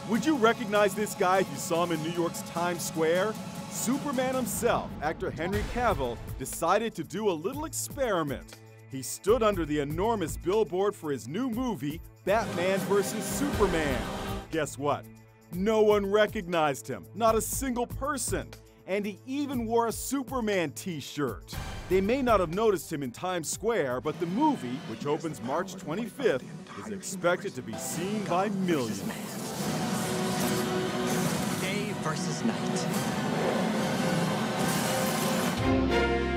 Would you recognize this guy if you saw him in New York's Times Square? Superman himself, actor Henry Cavill, decided to do a little experiment. He stood under the enormous billboard for his new movie, Batman vs. Superman. Guess what? No one recognized him, not a single person. And he even wore a Superman t-shirt. They may not have noticed him in Times Square, but the movie, which opens March 25th, is expected to be seen by millions. Day versus night.